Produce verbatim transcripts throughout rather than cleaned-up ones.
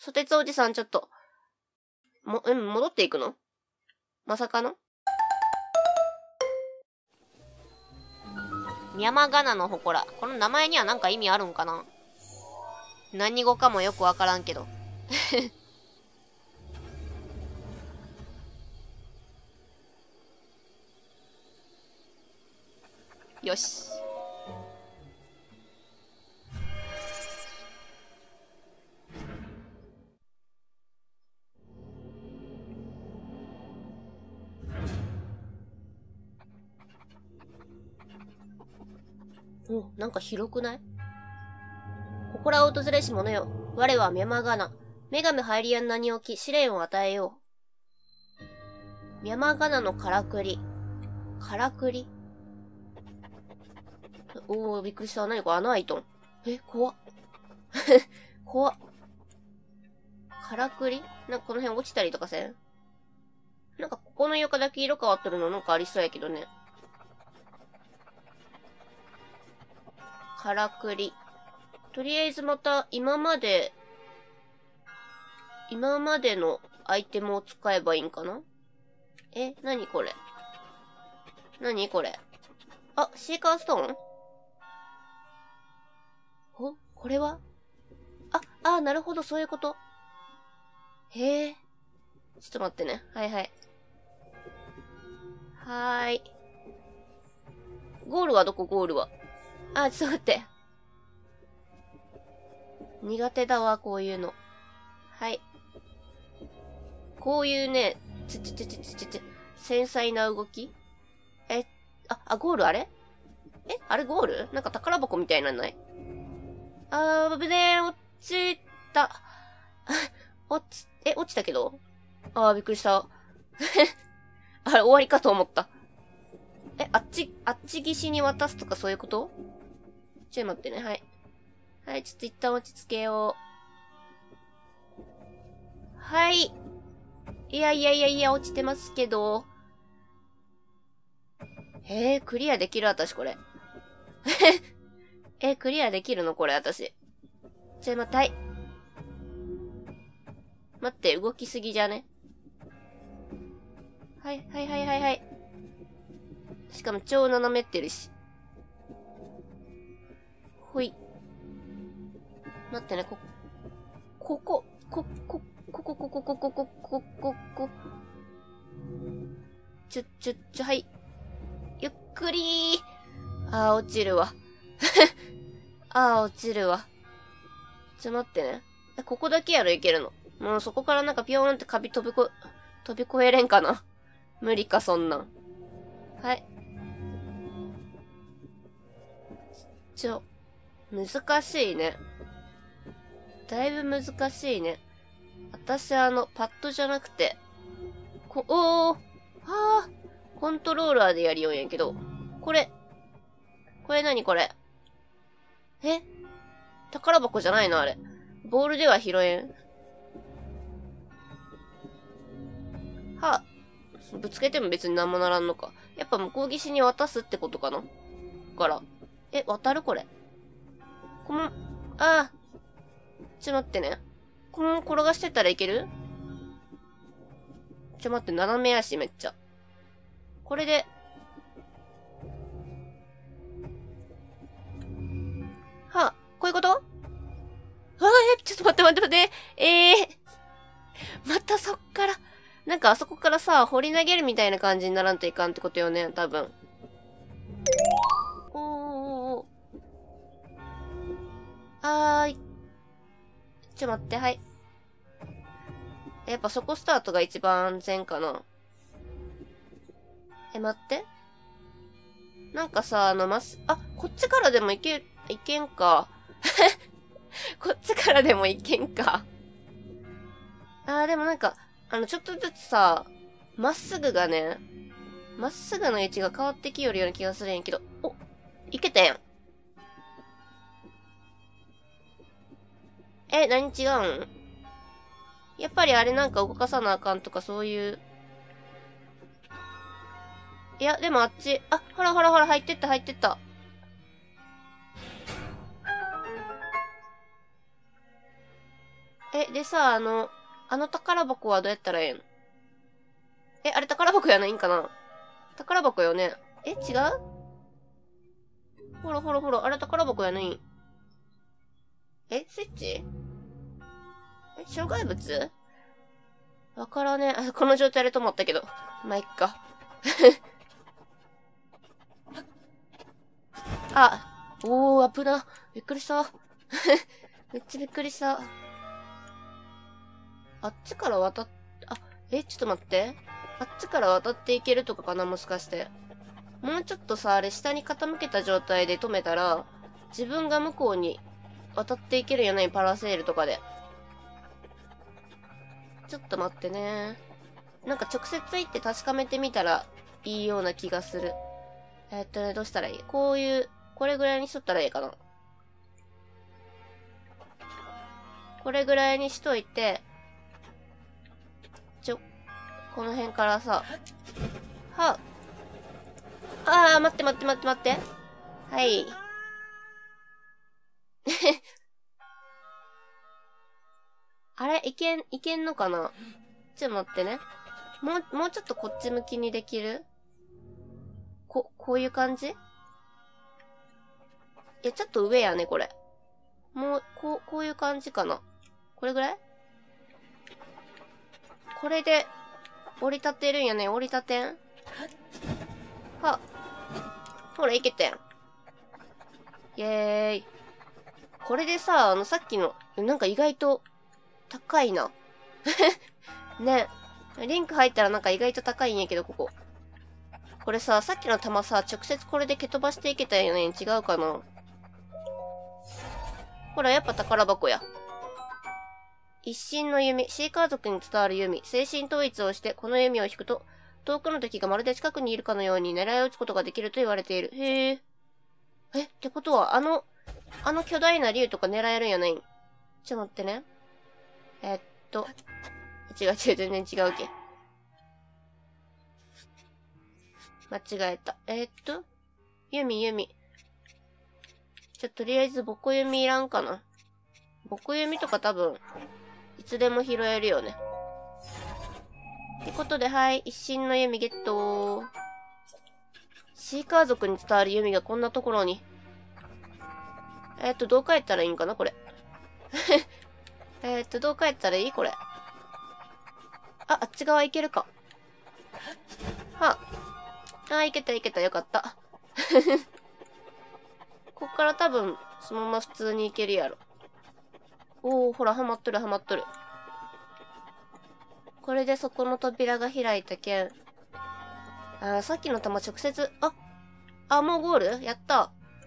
ソテツおじさんちょっと、も、うん、戻っていくの？まさかの？ミャマガナの祠。この名前にはなんか意味あるんかな？何語かもよくわからんけど。よし。お、なんか広くない？祠を訪れし者よ。我はミャマガナ。女神ハイリアン名に置き試練を与えよう。ミャマガナのからくり。からくり？おー、びっくりした。何これ穴開いとん。え、怖っ。怖っ。からくり？なんかこの辺落ちたりとかせん？なんかここの床だけ色変わっとるのなんかありそうやけどね。からくり。とりあえずまた今まで、今までのアイテムを使えばいいんかな？え、なにこれ？なにこれ？あ、シーカーストーン？お、これは？あ、あー、なるほど、そういうこと。へえ。ちょっと待ってね。はいはい。はーい。ゴールはどこ？ゴールは。あ、ちょっと待って。苦手だわ、こういうの。はい。こういうね、ちちちちちちち、繊細な動き？え、あ、あ、ゴールあれ？え、あれゴール？なんか宝箱みたいになんない？あー、ぶねー、落ちた。落ち、え、落ちたけど？あー、びっくりした。あれ、終わりかと思った。え、あっち、あっち岸に渡すとかそういうこと？ちょい待ってね、はい。はい、ちょっと一旦落ち着けよう。はい。いやいやいやいや、落ちてますけど。えー、クリアできる私これ。えー、クリアできるのこれ私。ちょい待って、はい。待って、動きすぎじゃね？はい、はい、はい、はい、はい。しかも超斜めってるし。ほい。待ってね、こ、ここ、こ、こ、ここ、ここ、ここ、ここ、ここ、こ、ちょ、ちょ、ちょ、はい。ゆっくりー。あー、落ちるわ。あー、落ちるわ。ちょ、待ってね。え、ここだけやろ、いけるの。もうそこからなんかピョーンって壁飛びこ、飛び越えれんかな。無理か、そんなん。はい。ちょ、難しいね。だいぶ難しいね。私あの、パッドじゃなくて、こ、おー、はー、コントローラーでやりようんやけど、これ、これ何これ？え？宝箱じゃないのあれ。ボールでは拾えん。はぁ、ぶつけても別に何もならんのか。やっぱ向こう岸に渡すってことかな？から。え、渡るこれ。この、ああ。ちょ、待ってね。この転がしてったらいける？ちょ、待って、斜め足めっちゃ。これで。はあ、こういうこと？ああ、え、ちょっと待って待って待って。ええー、またそっから。なんかあそこからさ、掘り投げるみたいな感じにならんといかんってことよね、多分。おーおーおー。はーい。ちょ、待って、はい。やっぱそこスタートが一番安全かな。え、待って。なんかさ、あの、まっす、あ、こっちからでもいけ、いけんか。こっちからでもいけんか。あー、でもなんか、あの、ちょっとずつさ、まっすぐがね、まっすぐの位置が変わってきよるような気がするんやけど、お、いけたやん。え、何違うん？やっぱりあれなんか動かさなあかんとかそういう。いや、でもあっち、あ、ほらほらほら、入ってった入ってった。 え、でさ、あの、あの宝箱はどうやったらええん？え、あれ宝箱やないんかな？宝箱よね。え、違う？ほらほらほら、あれ宝箱やないん。え、スイッチ？え、障害物？わからねえ。あ、この状態で止まったけど。まあ、いっか。あ、おー、危な。びっくりした。めっちゃびっくりした。あっちから渡っ、あ、え、ちょっと待って。あっちから渡っていけるとかかな、もしかして。もうちょっとさ、あれ下に傾けた状態で止めたら、自分が向こうに渡っていけるんやない？パラセールとかで。ちょっと待ってね。なんか直接行って確かめてみたらいいような気がする。えーっとね、どうしたらいい？こういう、これぐらいにしとったらいいかな。これぐらいにしといて、ちょ、この辺からさ、はあ、あー、待って待って待って待って。はい。あれ、いけん、いけんのかな？ちょっと待ってね。もう、もうちょっとこっち向きにできる？こ、こういう感じ？いや、ちょっと上やね、これ。もう、こう、こういう感じかな。これぐらい？これで、折り立てるんやね。折り立てん？は。ほら、いけたやん。イェーイ。これでさ、あの、さっきの、なんか意外と、高いな。ね。リンク入ったらなんか意外と高いんやけど、ここ。これさ、さっきの弾さ、直接これで蹴飛ばしていけたよね。違うかな？ほら、やっぱ宝箱や。一心の弓。シーカー族に伝わる弓。精神統一をして、この弓を引くと、遠くの敵がまるで近くにいるかのように狙いを撃つことができると言われている。へえ。え、ってことは、あの、あの巨大な竜とか狙えるんやないん？ちょっと待ってね。えっと。違う違う、全然違うけ。間違えた。えっと。弓弓。じゃ、とりあえず、ボコ弓いらんかな。ボコ弓とか多分、いつでも拾えるよね。ってことで、はい。一心の弓ゲット。シーカー族に伝わる弓がこんなところに。えっと、どう帰ったらいいんかなこれ。えっと、どう帰ったらいいこれ。あ、あっち側行けるか。はあ。あ、行けた行けた。よかった。こっから多分、そのまま普通に行けるやろ。おー、ほら、はまっとるはまっとる。これでそこの扉が開いたけん。あー、さっきの弾直接、あ、あ、もうゴール？やった。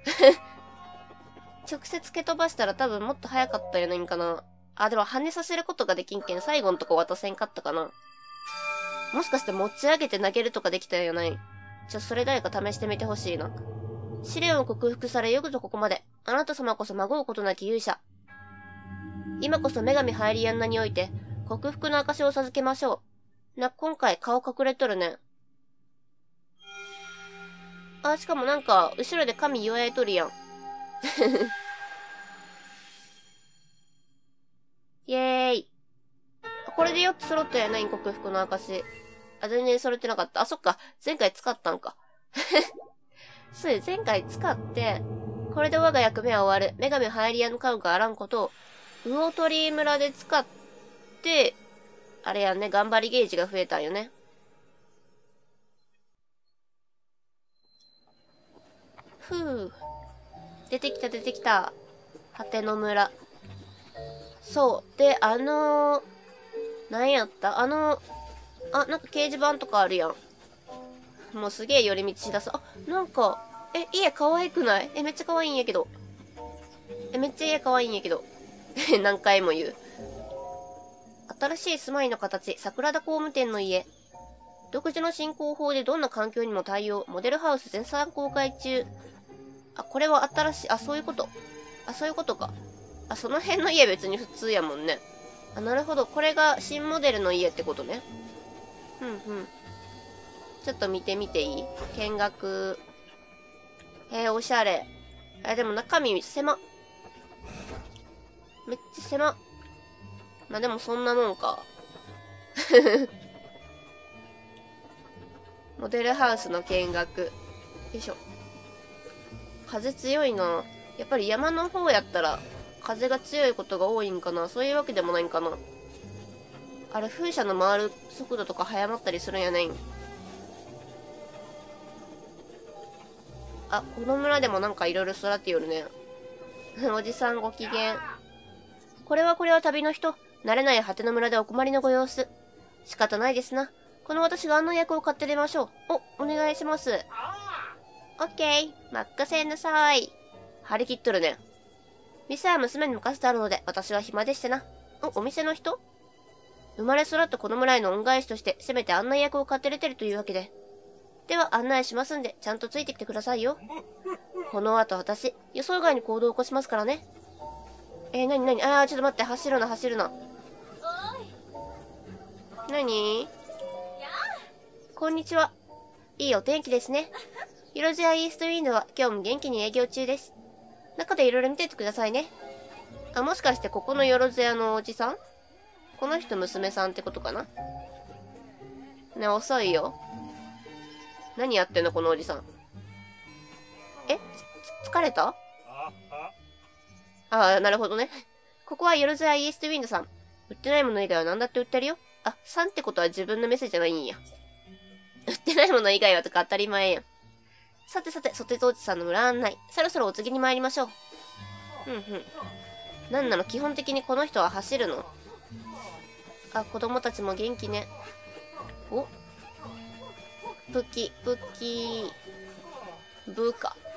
直接蹴飛ばしたら多分もっと早かったやないんかな。あ、でも跳ねさせることができんけん最後のとこ渡せんかったかな。もしかして持ち上げて投げるとかできたやない？ちょ、それ誰か試してみてほしいな。試練を克服されよくぞここまで。あなた様こそ孫うことなき勇者。今こそ女神ハイリアンナにおいて、克服の証を授けましょう。な、今回顔隠れとるね。あ、しかもなんか、後ろで神言われとるやん。イェーイ。これでよっつ揃ったやないん、克服の証。あ、全然揃ってなかった。あ、そっか。前回使ったんか。そう、前回使って、これで我が役目は終わる。女神ハイリアンカウがあらんことを、魚鳥村で使って、あれやんね、頑張りゲージが増えたんよね。ふぅ。出てきた出てきた。果ての村。そう。で、あのー、何やったあのー、あ、なんか掲示板とかあるやん。もうすげえ寄り道しだす。あ、なんか、え、家可愛くない？え、めっちゃ可愛いんやけど。え、めっちゃ家可愛いんやけど。何回も言う。新しい住まいの形、桜田工務店の家。独自の進行法でどんな環境にも対応。モデルハウス全産公開中。あ、これは新しい、あ、そういうこと。あ、そういうことか。あ、その辺の家別に普通やもんね。あ、なるほど。これが新モデルの家ってことね。うんうん。ちょっと見てみていい？見学。えー、おしゃれ。えー、でも中身狭っ。めっちゃ狭っ。 まあでもそんなもんか。モデルハウスの見学。よいしょ。風強いな。やっぱり山の方やったら風が強いことが多いんかな。そういうわけでもないんかな。あれ、風車の回る速度とか早まったりするんやないん。あ、この村でもなんかいろいろ育ってよるね。おじさんご機嫌。これはこれは旅の人。慣れない果ての村でお困りのご様子。仕方ないですな。この私が案内役を買って出ましょう。お、お願いします。オッケー。任せなさい。張り切っとるね。店は娘に任せてあるので、私は暇でしてな。お、お店の人？生まれ育ったこの村への恩返しとして、せめて案内役を買って出てるというわけで。では案内しますんで、ちゃんとついてきてくださいよ。この後私、予想外に行動を起こしますからね。えー、なになに？あー、ちょっと待って、走るな、走るな。なに？こんにちは。いいお天気ですね。よろずやイーストウィンドは今日も元気に営業中です。中でいろいろ見てってくださいね。あ、もしかしてここのよろずやのおじさん？この人娘さんってことかな？ね、遅いよ。何やってんのこのおじさん。え？つ、疲れた？ああ、なるほどね。ここはよろずやイーストウィンドさん。売ってないもの以外は何だって売ってるよ。あ、さんってことは自分の店じゃないんや。売ってないもの以外はとか当たり前やん。さてさて、ソテツおじさんの村案内。そろそろお次に参りましょう。ふんふん。なんなの、基本的にこの人は走るの？あ、子供たちも元気ね。お？プキ、プキー。ブーか。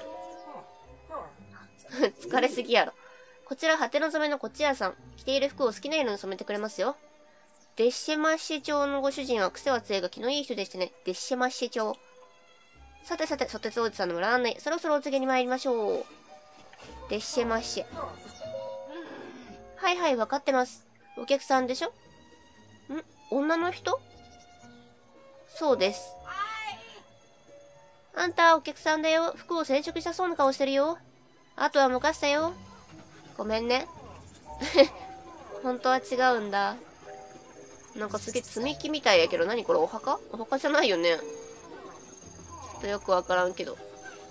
疲れすぎやろ。こちら、果ての染めのこっち屋さん。着ている服を好きな色に染めてくれますよ。デッシェマッシェ町のご主人は癖は強いが気のいい人でしてね。デッシェマッシェ町。さてさて、ソテツおじさんの村案内。そろそろお次に参りましょう。デッシェマッシェ。はいはい、わかってます。お客さんでしょ？ん？女の人？そうです。あんた、お客さんだよ。服を染色したそうな顔してるよ。あとは任せたよ。ごめんね。本当は違うんだ。なんかすげえ積み木みたいやけど、何これお墓？お墓じゃないよね。ちょっとよくわからんけど。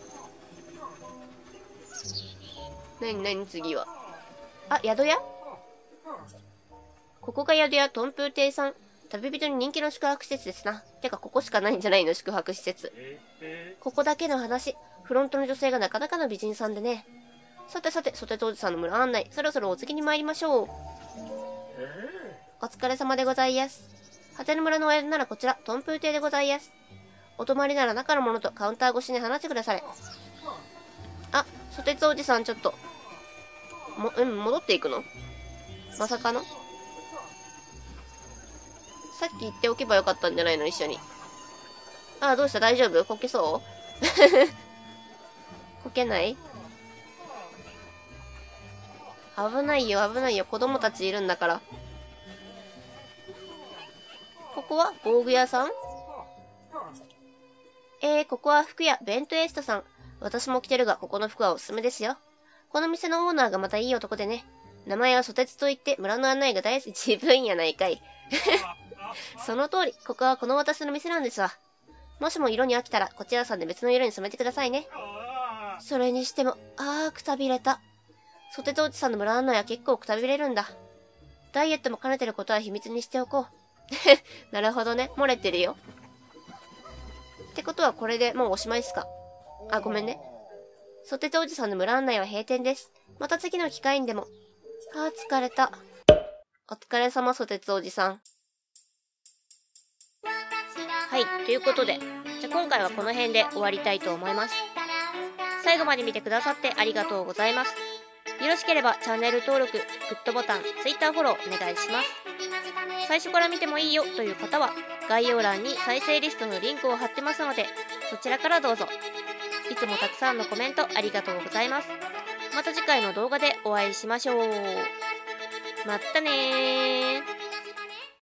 なになに次は。あ、宿屋？ここが宿屋、トンプー亭さん。旅人に人気の宿泊施設ですな。てか、ここしかないんじゃないの？宿泊施設。ここだけの話。フロントの女性がなかなかの美人さんでね。さてさて、ソテツおじさんの村案内。そろそろお次に参りましょう。お疲れ様でございやす。果ての村のお宿ならこちら、トンプー亭でございやす。お泊まりなら中の者とカウンター越しに話してくだされ。あ、ソテツおじさんちょっと。も、うん、戻っていくの？まさかの？さっき言っておけばよかったんじゃないの？一緒に。ああ、どうした？大丈夫？こけそう？こけない？危ないよ、危ないよ。子供たちいるんだから。ここは防具屋さん？えー、ここは服屋、ベントエーストさん。私も着てるが、ここの服はおすすめですよ。この店のオーナーがまたいい男でね。名前はソテツといって、村の案内が大好き。自分やないかい。その通り、ここはこの私の店なんですわ。もしも色に飽きたら、こちらさんで別の色に染めてくださいね。それにしても、あー、くたびれた。ソテツおじさんの村案内は結構くたびれるんだ。ダイエットも兼ねてることは秘密にしておこう。なるほどね。漏れてるよ。ってことはこれでもうおしまいっすか？あ、ごめんね。ソテツおじさんの村案内は閉店です。また次の機会にでも。あー、疲れた。お疲れ様、ソテツおじさん。はい、ということで、じゃあ今回はこの辺で終わりたいと思います。最後まで見てくださってありがとうございます。よろしければチャンネル登録、グッドボタン、Twitter フォローお願いします。最初から見てもいいよという方は、概要欄に再生リストのリンクを貼ってますので、そちらからどうぞ。いつもたくさんのコメントありがとうございます。また次回の動画でお会いしましょう。まったねー。